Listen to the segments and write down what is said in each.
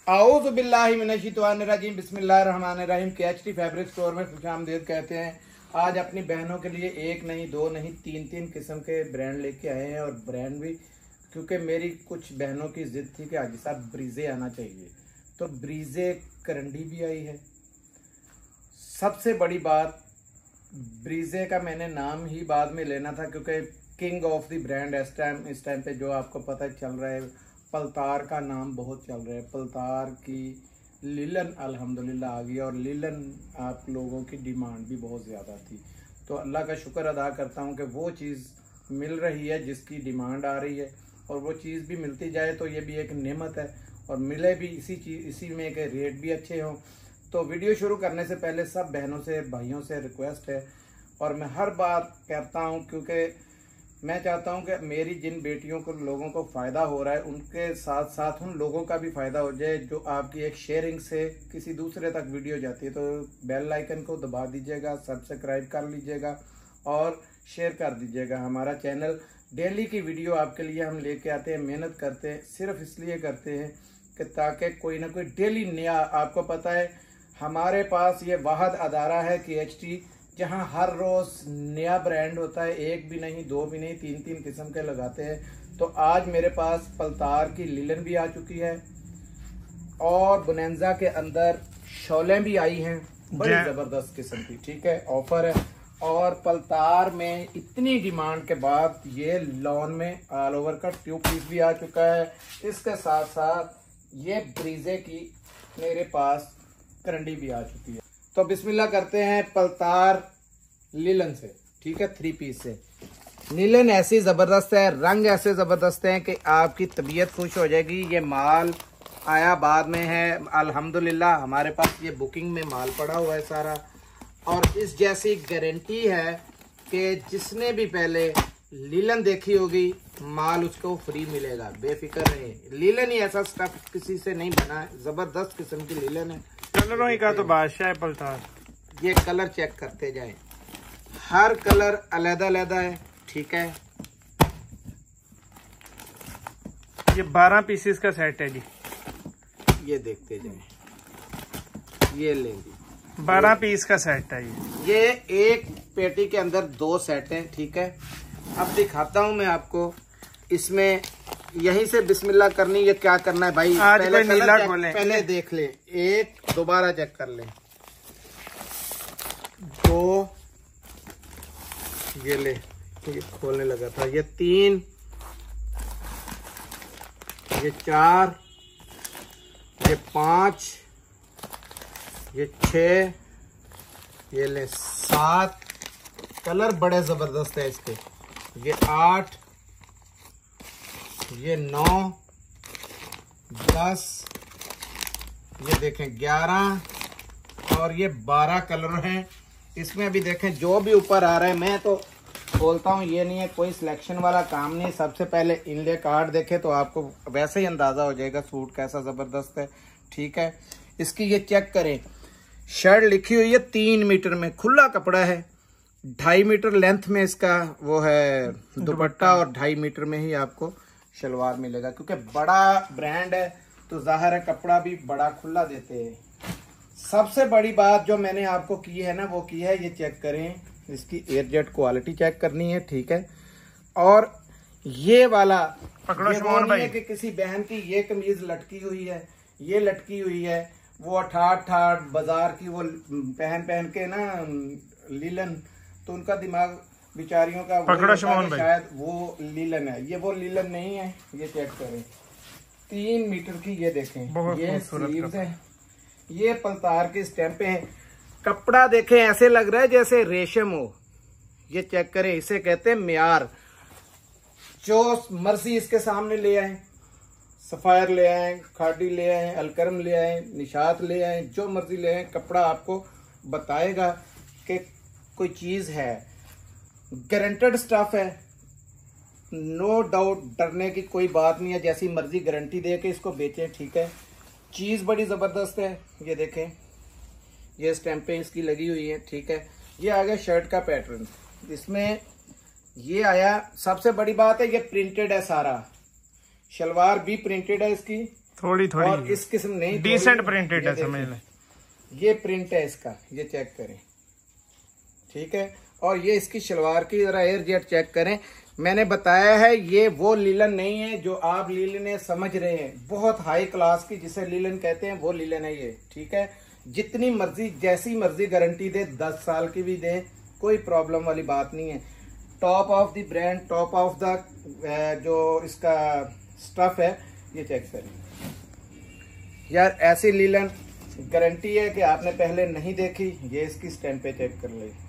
आऊज़ु बिल्लाहि मिनश्शैतानिर्रजीम बिस्मिल्लाहिर्रहमानिर्रहीम। KHT fabric store में खुशामदीद कहते हैं। आज अपनी बहनों के लिए एक नहीं, दो नहीं, तीन किस्म के ब्रांड लेके आए हैं। और ब्रांड भी क्योंकि मेरी कुछ बहनों की जिद थी कि हाजी साहब ब्रीजे आना चाहिए, तो ब्रीजे करंडी भी आई है। सबसे बड़ी बात, ब्रीजे का मैंने नाम ही बाद में लेना था क्योंकि किंग ऑफ द ब्रांड इस टाइम पे जो आपको पता चल रहा है, पलतार का नाम बहुत चल रहा है। पलतार की लिलन अल्हम्दुलिल्लाह आ गई और लिलन आप लोगों की डिमांड भी बहुत ज़्यादा थी, तो अल्लाह का शुक्र अदा करता हूँ कि वो चीज़ मिल रही है जिसकी डिमांड आ रही है, और वो चीज़ भी मिलती जाए तो ये भी एक नेमत है, और मिले भी इसी में के रेट भी अच्छे हों। तो वीडियो शुरू करने से पहले सब बहनों से भाइयों से रिक्वेस्ट है, और मैं हर बात कहता हूँ क्योंकि मैं चाहता हूं कि मेरी जिन बेटियों को लोगों को फ़ायदा हो रहा है उनके साथ साथ उन लोगों का भी फ़ायदा हो जाए जो आपकी एक शेयरिंग से किसी दूसरे तक वीडियो जाती है। तो बेल आइकन को दबा दीजिएगा, सब्सक्राइब कर लीजिएगा और शेयर कर दीजिएगा। हमारा चैनल डेली की वीडियो आपके लिए हम लेके आते हैं, मेहनत करते हैं, सिर्फ इसलिए करते हैं कि ताकि कोई ना कोई डेली नया, आपको पता है हमारे पास ये वाहद अदारा है KHT जहाँ हर रोज़ नया ब्रांड होता है। एक भी नहीं, दो भी नहीं, तीन किस्म के लगाते हैं। तो आज मेरे पास पलतार की लिलन भी आ चुकी है और बोनेंजा के अंदर शोलें भी आई हैं, बड़ी ज़बरदस्त किस्म की। ठीक है, ऑफर है। और पलतार में इतनी डिमांड के बाद ये लॉन में ऑल ओवर का ट्यूब पीस भी आ चुका है। इसके साथ साथ ये ब्रीजे की मेरे पास करंडी भी आ चुकी है। तो बिस्मिल्लाह करते हैं पलतार लिलन से। ठीक है, 3 पीस से। लिलन ऐसी ज़बरदस्त है, रंग ऐसे ज़बरदस्त हैं कि आपकी तबीयत खुश हो जाएगी। ये माल आया बाद में है अल्हम्दुलिल्लाह, हमारे पास ये बुकिंग में माल पड़ा हुआ है सारा, और इस जैसी गारंटी है कि जिसने भी पहले लिलन देखी होगी माल उसको फ्री मिलेगा, बेफिक्र रहे। लिलन ही ऐसा स्टफ किसी से नहीं बना है, ज़बरदस्त किस्म की लिलन है। कलरों का तो बादशाह है पलतार। ये कलर चेक करते जाएं, हर कलर अलग-अलग है। ठीक है, ये 12 पीसेस का सेट है जी। ये देखते जाएं, ये लेंगे 12 पीस का सेट है ये एक पेटी के अंदर 2 सेट हैं। ठीक है, अब दिखाता हूं मैं आपको। इसमें यहीं से बिस्मिल्लाह करनी, ये क्या करना है भाई, आज पहले नीला खोलें, पहले देख ले, एक दोबारा चेक कर ले, 2 ये ले, ये खोलने लगा था, ये 3, ये 4, ये 5, ये 6, ये ले 7 कलर बड़े जबरदस्त है इसके, ये 8, ये 9, 10, ये देखें 11 और ये 12 कलर हैं इसमें। अभी देखें जो भी ऊपर आ रहा है, मैं तो बोलता हूँ ये नहीं है कोई सिलेक्शन वाला काम नहीं। सबसे पहले इनले कार्ड देखें तो आपको वैसे ही अंदाजा हो जाएगा सूट कैसा जबरदस्त है। ठीक है, इसकी ये चेक करें, शर्ट लिखी हुई है 3 मीटर में, खुला कपड़ा है, 2.5 मीटर लेंथ में इसका वो है दुपट्टा, और 2.5 मीटर में ही आपको शलवार मिलेगा। क्योंकि बड़ा ब्रांड है तो जाहिर है कपड़ा भी बड़ा खुला देते हैं। सबसे बड़ी बात जो मैंने आपको की है ना, वो की है, ये चेक करें, इसकी एयरजेट क्वालिटी चेक करनी है। ठीक है, और ये वाला पकड़ो ये वो नहीं है कि किसी बहन की ये कमीज लटकी हुई है, ये लटकी हुई है, वो ठाठ बाजार की वो पहन के ना लीलन, तो उनका दिमाग बिचारियों का पकड़ो शमोन भाई, शायद वो लीलन है। ये वो लीलन नहीं है। ये चेक करें, 3 मीटर की, ये देखें, ये स्लीव्स है, ये पलतार की स्टैंप है। कपड़ा देखें ऐसे लग रहा है जैसे रेशम हो। ये चेक करें, इसे कहते हैं म्यार। जो मर्जी इसके सामने ले आए, सफायर ले आए, खाडी ले आए, अलकरम ले आए, निशात ले आए, जो मर्जी ले आए, कपड़ा आपको बताएगा कि कोई चीज है। गारंटेड स्टफ है, नो डाउट, डरने की कोई बात नहीं है, जैसी मर्जी गारंटी दे के इसको बेचें। ठीक है, चीज बड़ी जबरदस्त है। ये देखें, ये स्टैंपें इसकी लगी हुई है। ठीक है, ये आ गया शर्ट का पैटर्न, इसमें ये आया। सबसे बड़ी बात है ये प्रिंटेड है सारा, शलवार भी प्रिंटेड है इसकी, थोड़ी थोड़ी और इस किस्म नहीं, डिसेंट प्रिंटेड है, समझ लें। ये प्रिंट है इसका, ये चेक करें, ठीक है। और ये इसकी शलवार की जरा एयर जेट चेक करें। मैंने बताया है ये वो लीलन नहीं है जो आप लीलन समझ रहे हैं, बहुत हाई क्लास की जिसे लीलन कहते हैं वो लीलन है ये, ठीक है। जितनी मर्जी जैसी मर्जी गारंटी दे, 10 साल की भी दे, कोई प्रॉब्लम वाली बात नहीं है। Top of the brand, top of the जो इसका स्टफ है, ये चेक करें यार। ऐसी लीलन गारंटी है कि आपने पहले नहीं देखी, ये इसकी स्टैंप पे चेक कर ले।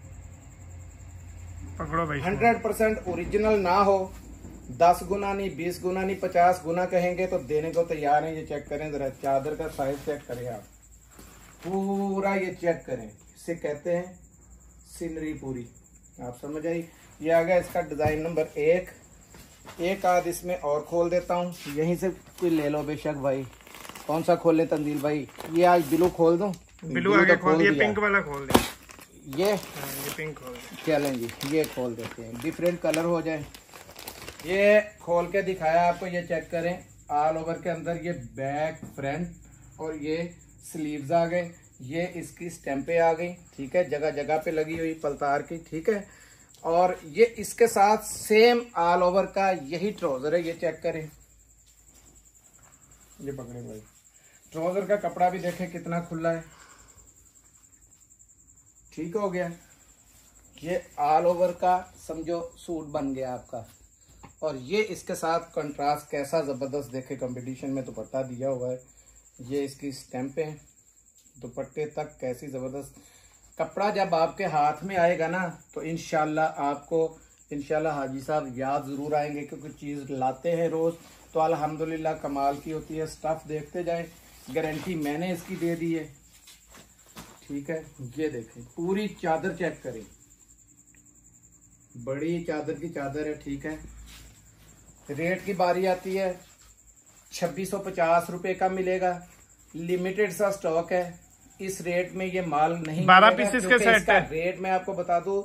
पकड़ो भाई, 100% ओरिजिनल ना हो, 10 गुना नहीं, 20 गुना नहीं, 50 गुना कहेंगे तो देने को तैयार है। ये चेक करें जरा, चादर का साइज चेक करें आप, पूरा ये चेक करें, इसे कहते हैं सीनरी पूरी, आप समझ आई। ये आ गया इसका डिजाइन नंबर 1। एक आध इसमें और खोल देता हूँ, यहीं से कोई ले लो बेशक भाई। कौन सा खोल ले तंजील भाई? ये आज ब्लू खोल दूं? ब्लू आगे खोल दिया, पिंक वाला खोल दे। ये पिंक खोल दे, चलें जी, ये खोल देते हैं, डिफरेंट कलर हो जाए। ये खोल के दिखाया आपको, ये चेक करें। ऑल ओवर के अंदर ये बैक, फ्रंट और ये स्लीव्स आ गए, ये इसकी स्टैंपें आ गई, ठीक है, जगह जगह पे लगी हुई पलतार की, ठीक है। और ये इसके साथ सेम ऑल ओवर का यही ट्राउजर है, ये चेक करें। ये पकड़े भाई, ट्राउजर का कपड़ा भी देखें कितना खुला है, ठीक हो गया। ये ऑल ओवर का समझो सूट बन गया आपका। और ये इसके साथ कंट्रास्ट कैसा जबरदस्त देखे, कंपटीशन में दुपट्टा दिया हुआ है, ये इसकी स्टैंप है, दुपट्टे तक कैसी जबरदस्त। कपड़ा जब आपके हाथ में आएगा ना तो इंशाल्लाह आपको, इंशाल्लाह हाजी साहब याद जरूर आएंगे, क्योंकि चीज लाते हैं रोज तो अल्हम्दुलिल्लाह कमाल की होती है। स्टफ देखते जाए, गारंटी मैंने इसकी दे दी है, ठीक है। ये देखें, पूरी चादर चेक करें, बड़ी चादर की चादर है, ठीक है। रेट की बारी आती है, 2650 रुपए का मिलेगा, लिमिटेड सा स्टॉक है। इस रेट में ये माल नहीं 12 पीसेस का सेट है। रेट मैं आपको बता दूं,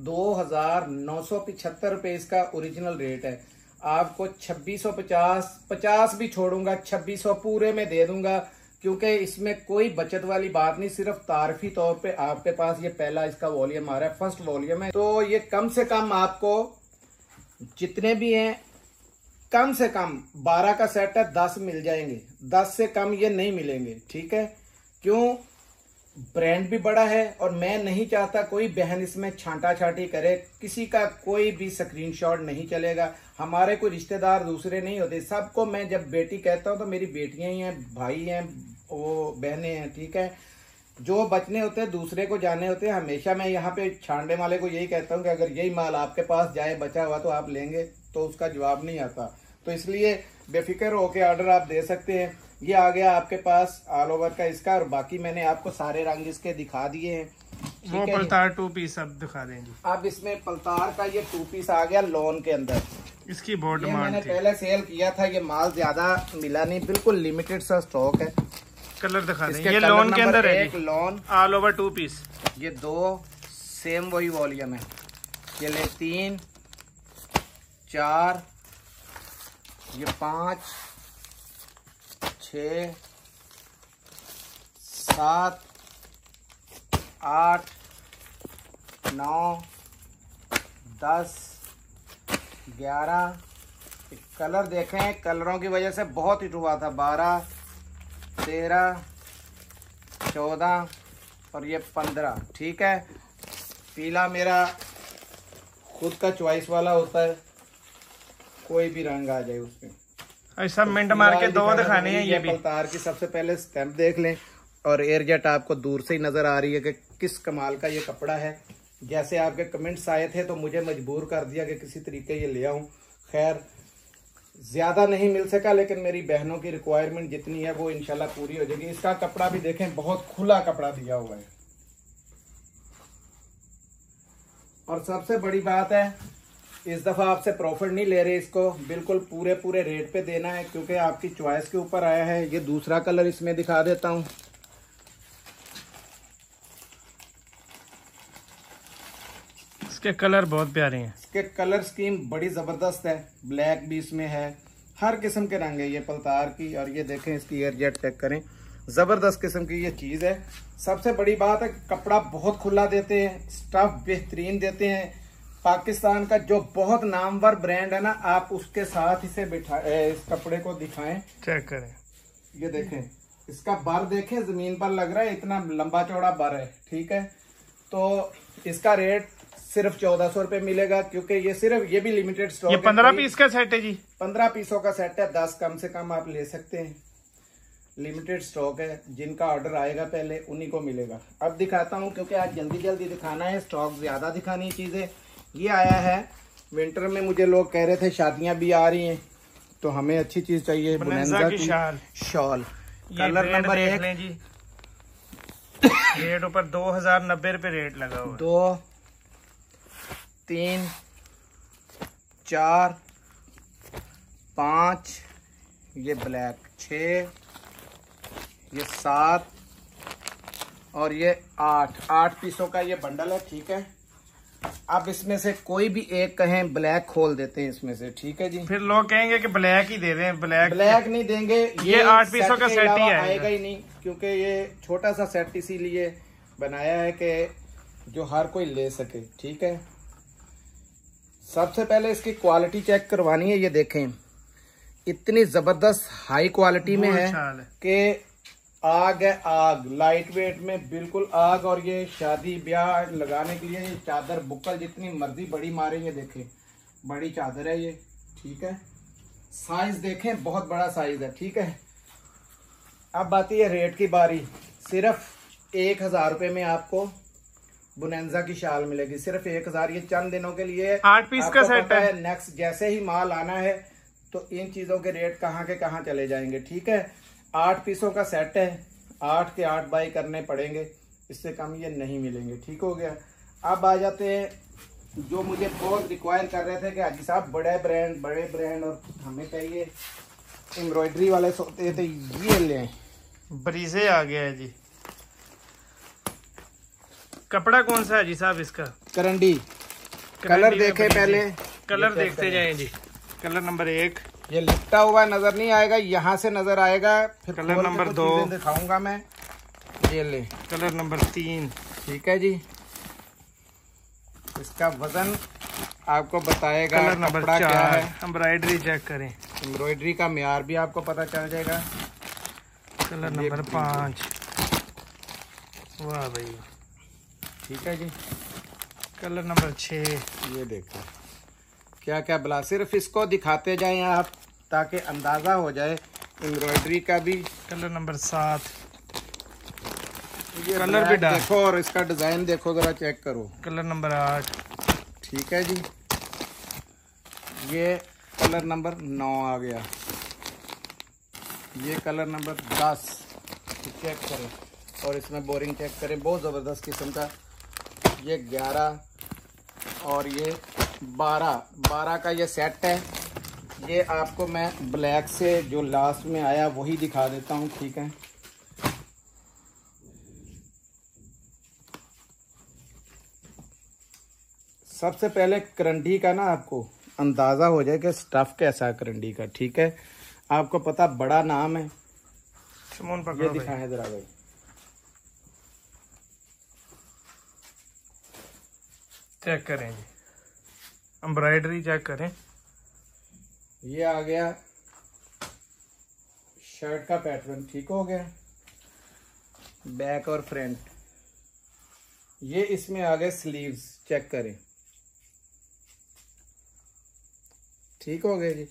2975 रुपए इसका ओरिजिनल रेट है। आपको 2650 भी छोड़ूंगा, 2600 पूरे में दे दूंगा, क्योंकि इसमें कोई बचत वाली बात नहीं, सिर्फ तारफी तौर पे आपके पास ये पहला इसका वॉल्यूम आ रहा है, फर्स्ट वॉल्यूम है। तो ये कम से कम आपको जितने भी हैं, कम से कम 12 का सेट है, 10 मिल जाएंगे, 10 से कम ये नहीं मिलेंगे, ठीक है। क्यों? ब्रांड भी बड़ा है और मैं नहीं चाहता कोई बहन इसमें छांटा छांटी करे, किसी का कोई भी स्क्रीनशॉट नहीं चलेगा। हमारे कोई रिश्तेदार दूसरे नहीं होते, सबको मैं जब बेटी कहता हूं तो मेरी बेटियां ही हैं, भाई हैं, वो बहनें हैं, ठीक है। जो बचने होते हैं दूसरे को जाने होते हैं। हमेशा मैं यहाँ पे छांडे वाले को यही कहता हूँ कि अगर यही माल आपके पास जाए बचा हुआ तो आप लेंगे, तो उसका जवाब नहीं आता। तो इसलिए बेफिक्र होके ऑर्डर आप दे सकते हैं। ये आ गया आपके पास ऑल ओवर का इसका, और बाकी मैंने आपको सारे रंग इसके दिखा दिए हैं। वो पलतार 2 पीस अब दिखा देंगे। अब इसमें पलतार का ये 2 पीस आ गया लोन के अंदर। इसकी बहुत ये डिमांड मैंने थी। पहले सेल किया था, ये माल ज्यादा मिला नहीं, बिल्कुल लिमिटेड सा स्टॉक है। कलर दिखा देंगे। ये लोन के अंदर है, एक लोन ऑल ओवर 2 पीस। ये 2 सेम वही वॉल्यूम है। ये ले 3 4, ये 5 6 7 8 9 10 11। कलर देखें, कलरों की वजह से बहुत हिट हुआ था। 12 13 14 और ये 15, ठीक है। पीला मेरा खुद का चॉइस वाला होता है, कोई भी रंग आ जाए उसमें। ऐसा मिंट मार के 2 दिखाने हैं। ये भी पलतार की सबसे पहले स्टैंप देख लें, और एयरजेट आपको दूर से ही नजर आ रही है कि किस कमाल का ये कपड़ा है। जैसे आपके कमेंट्स आए थे तो मुझे मजबूर कर दिया कि किसी तरीके ये ले आऊं। खैर ज्यादा नहीं मिल सका, लेकिन मेरी बहनों की रिक्वायरमेंट जितनी है वो इंशाल्लाह पूरी हो जाएगी। इसका कपड़ा भी देखें, बहुत खुला कपड़ा दिया हुआ है। और सबसे बड़ी बात है, इस दफा आपसे प्रॉफिट नहीं ले रहे, इसको बिल्कुल पूरे रेट पे देना है, क्योंकि आपकी चॉइस के ऊपर आया है। ये दूसरा कलर इसमें दिखा देता हूं। इसके कलर बहुत प्यारे हैं। इसके कलर स्कीम बड़ी जबरदस्त है। ब्लैक भी इसमें है, हर किस्म के रंग है ये पलतार की। और ये देखें इसकी एयर जेट चेक करें, जबरदस्त किस्म की ये चीज है। सबसे बड़ी बात है कपड़ा बहुत खुला देते हैं, स्टफ बेहतरीन देते हैं। पाकिस्तान का जो बहुत नामवर ब्रांड है ना, आप उसके साथ इसे बिठा इस कपड़े को दिखाएं, चेक करें। ये देखें इसका बर देखें, जमीन पर लग रहा है, इतना लंबा चौड़ा बर है। ठीक है, तो इसका रेट सिर्फ 1400 रुपए मिलेगा, क्योंकि ये सिर्फ ये भी लिमिटेड स्टॉक। ये 15 पीस का सेट है जी, 15 पीसों का सेट है, 10 कम से कम आप ले सकते हैं। लिमिटेड स्टॉक है, जिनका ऑर्डर आएगा पहले उन्हीं को मिलेगा। अब दिखाता हूँ, क्योंकि आज जल्दी जल्दी दिखाना है, स्टॉक ज्यादा दिखानी है चीजें। ये आया है विंटर में, मुझे लोग कह रहे थे शादियां भी आ रही हैं तो हमें अच्छी चीज चाहिए, बोनेंजा की शॉल। कलर नंबर 1 जी, रेट ऊपर 2090 रुपए रेट लगा हुआ। 2 3 4 5, ये ब्लैक 6, ये 7 और ये 8 पीसों का ये बंडल है। ठीक है, अब इसमें से कोई भी एक कहें ब्लैक खोल देते हैं इसमें से। ठीक है जी, फिर लोग कहेंगे कि ब्लैक ही दे रहे हैं। ब्लैक नहीं देंगे, ये 8 पीसों का सेट ही आएगा ही नहीं, क्योंकि ये छोटा सा सेट इसीलिए बनाया है कि जो हर कोई ले सके। ठीक है, सबसे पहले इसकी क्वालिटी चेक करवानी है। ये देखें इतनी जबरदस्त हाई क्वालिटी में है कि आग है, आग लाइट वेट में बिल्कुल आग। और ये शादी ब्याह लगाने के लिए ये चादर बुक्कल जितनी मर्जी बड़ी मारे, ये देखें बड़ी चादर है ये। ठीक है, साइज देखें बहुत बड़ा साइज है। ठीक है, अब आती है रेट की बारी। सिर्फ 1000 रुपए में आपको बोनेंजा की शाल मिलेगी, सिर्फ 1000। ये चंद दिनों के लिए 8 पीस का सेट है। नेक्स्ट जैसे ही माल आना है तो इन चीजों के रेट कहाँ के कहाँ चले जाएंगे। ठीक है, 8 पीसों का सेट है, 8 के 8 बाई करने पड़ेंगे, इससे कम ये नहीं मिलेंगे। ठीक हो गया। अब आ जाते हैं जो मुझे बहुत रिक्वायर कर रहे थे कि हाजी साहब बड़े ब्रांड और हमें चाहिए एम्ब्रॉयडरी वाले सोते थे, ये लें। ब्रीजे आ गया है जी। कपड़ा कौन सा है जी साहब इसका? करंडी। कलर देखे पहले, कलर देखते जाएं जी। कलर नंबर 1, ये लिपटा हुआ नजर नहीं आएगा, यहाँ से नजर आएगा। फिर कलर नंबर 2 दिखाऊंगा मैं, ये ले। Colour number 3। ठीक है जी, इसका वजन आपको बताएगा। कलर नंबर 4 क्या है, एम्ब्रॉयडरी चेक करें, एम्ब्रॉयडरी का म्यार भी आपको पता चल जाएगा। कलर नंबर 5, वाह भाई। ठीक है जी, कलर नंबर 6, ये देखो क्या क्या बला। सिर्फ इसको दिखाते जाएं आप ताकि अंदाजा हो जाए एम्ब्रॉयडरी का भी। कलर नंबर 7, ये कलर भी डार्क देखो और इसका डिजाइन देखो जरा, चेक करो। Colour number 8। ठीक है जी, ये कलर नंबर 9 आ गया। ये कलर नंबर 10 चेक करें और इसमें बोरिंग चेक करें, बहुत जबरदस्त किस्म का। ये 11 और ये 12 का ये सेट है। ये आपको मैं ब्लैक से जो लास्ट में आया वही दिखा देता हूँ। ठीक है, सबसे पहले करंडी का ना आपको अंदाजा हो जाए कि स्टफ कैसा है करंडी का। ठीक है, आपको पता बड़ा नाम है, ये दिखाएं जरा भाई। चेक करें जी, एम्ब्रॉयडरी चेक करें। ये आ गया शर्ट का पैटर्न। ठीक हो गया, बैक और फ्रंट। ये इसमें आ गए स्लीव्स, चेक करें। ठीक हो गया जी,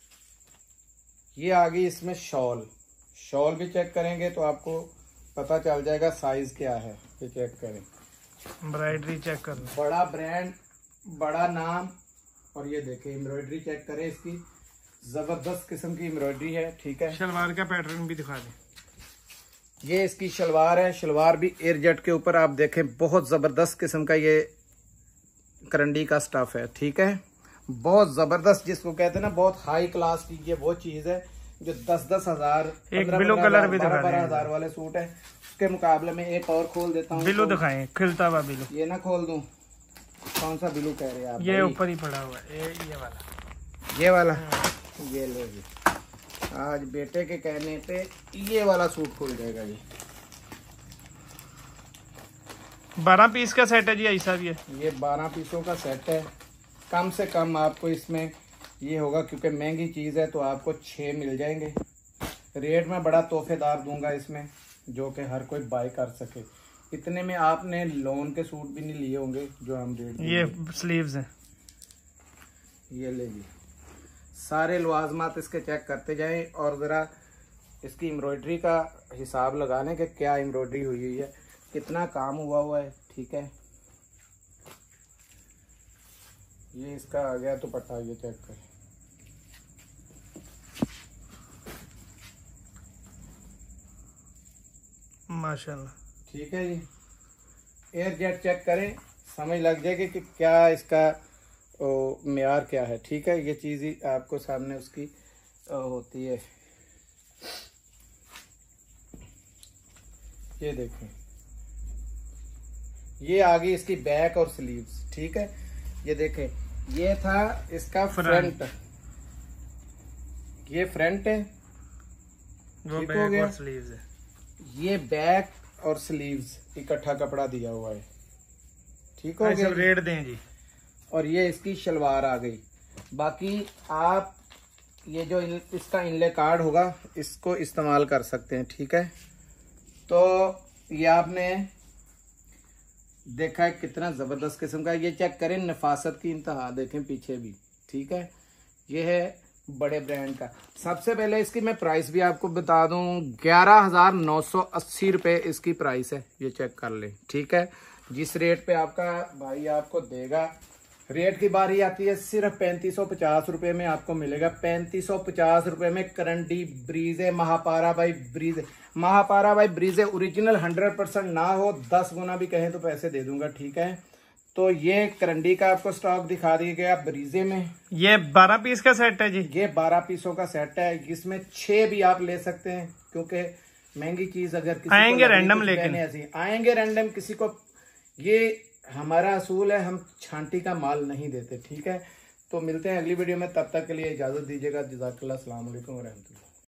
ये आ गई इसमें शॉल। शॉल भी चेक करेंगे तो आपको पता चल जाएगा साइज क्या है। ये चेक करें, एम्ब्रॉयडरी चेक कर, बड़ा ब्रांड, बड़ा नाम। और ये देखें एम्ब्रॉयडरी चेक करें, इसकी जबरदस्त किस्म की एम्ब्रॉयडरी है। ठीक है, शलवार का पैटर्न भी दिखा दें। ये इसकी शलवार है, शलवार भी एयरजेट के ऊपर आप देखें, बहुत जबरदस्त किस्म का ये करंडी का स्टफ है। ठीक है, बहुत जबरदस्त, जिसको कहते हैं ना बहुत हाई क्लास की, ये वो चीज है जो 10-10 हजार, एक ब्लू कलर भी दिखा 12,000 वाले सूट है, उसके मुकाबले में एक और खोल देता हूँ। बिलू दिखाएं, खिलता हुआ बिलू। ये ना खोल दूं, कौन सा बिलू कह रहे हैं आप? ये ऊपर ही पड़ा हुआ है, ये वाला, ये वाला। ये लो जी, आज बेटे के कहने पे ये वाला सूट खुल जाएगा। ये 12 पीस का सेट है जी ऐसा भी है। ये 12 पीसों का सेट है। कम से कम आपको इसमें ये होगा, क्योंकि महंगी चीज़ है तो आपको 6 मिल जाएंगे। रेट में बड़ा तोहफेदार दूंगा इसमें, जो कि हर कोई बाय कर सके। इतने में आपने लोन के सूट भी नहीं लिए होंगे जो हम रेट। ये स्लीव्स हैं, ये ले जी। सारे लवाजमात इसके चेक करते जाएं और ज़रा इसकी एम्ब्रॉयडरी का हिसाब लगाने के क्या एम्ब्रॉयडरी हुई है, कितना काम हुआ है। ठीक है, ये इसका आ गया दुपट्टा, ये चेक करें। माशाल्लाह। ठीक है जी, एयर जेट चेक करें, समझ लग जाएगी कि क्या इसका मेयार क्या है। ठीक है, ये चीज़ ही आपको सामने उसकी होती है। ये देखें, ये आ गई इसकी बैक और स्लीव्स। ठीक है, ये देखें, ये था इसका फ्रंट, ये फ्रंट है, वो ठीक बैक हो गया। और स्लीव्स है। ये बैक और स्लीव्स इकट्ठा कपड़ा दिया हुआ है। ठीक हो गया। रेट दें जी। और ये इसकी शलवार आ गई। बाकी आप ये जो इसका इनले कार्ड होगा इसको इस्तेमाल कर सकते हैं। ठीक है, तो ये आपने देखा है कितना ज़बरदस्त किस्म का। ये चेक करें, नफासत की इंतहा देखें पीछे भी। ठीक है, ये है बड़े ब्रांड का। सबसे पहले इसकी मैं प्राइस भी आपको बता दूं, 11,980 रुपये इसकी प्राइस है। ये चेक कर लें। ठीक है, जिस रेट पे आपका भाई आपको देगा, रेट की बारी आती है सिर्फ 3550 रुपये में आपको मिलेगा। 3550 रुपये में karandi Bareeze Mahapara by Bareeze, Mahapara by Bareeze original 100% ना हो 10 गुना भी कहें तो पैसे दे दूंगा। ठीक है, तो ये करंडी का आपको स्टॉक दिखा दिया गया ब्रीजे में। ये 12 पीस का सेट है जी। ये 12 पीसों का सेट है, इसमें 6 भी आप ले सकते हैं, क्योंकि महंगी चीज अगर किसी आएंगे को रैंडम, लेकिन ऐसी आएंगे रैंडम किसी को। ये हमारा असूल है, हम छांटी का माल नहीं देते। ठीक है, तो मिलते हैं अगली वीडियो में, तब तक के लिए इजाजत दीजिएगा। जज़ाकल्लाह, अस्सलाम वालेकुम व रहमतुल्लाह।